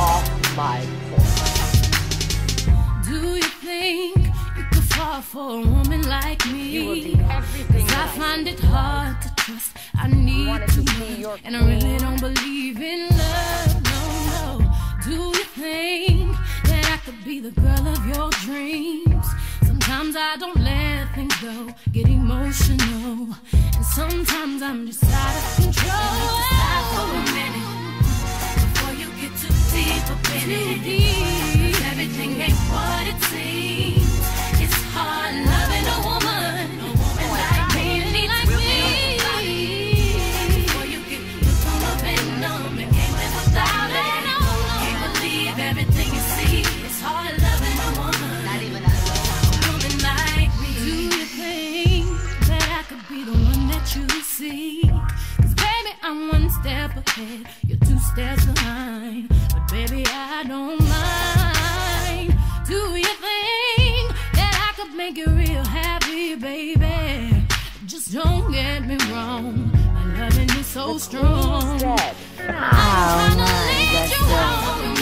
off my porch. Do you think you could fall for a woman like me? You will be everything. 'Cause I find it hard to trust. I need to know, and I really don't believe in love. No, no. Do you think that I could be the girl of your dreams? Sometimes I don't let things go, get emotional, and sometimes I'm just out of control. Stop for a minute before you get too deep up in it. 'Cause everything ain't what it seems. It's hard loving a woman like me, like me. Before you get hooked on up and numb and can't live without it. Can't believe everything you see. It's hard loving a woman. Not even a woman like me. Do you think that I could be the one that you see? 'Cause baby, I'm one step ahead, you're two steps behind. But baby, I don't mind. Do you think that I could make you real happy, baby? Just don't get me wrong, my loving is so strong. Dead. I'm trying to lead you home.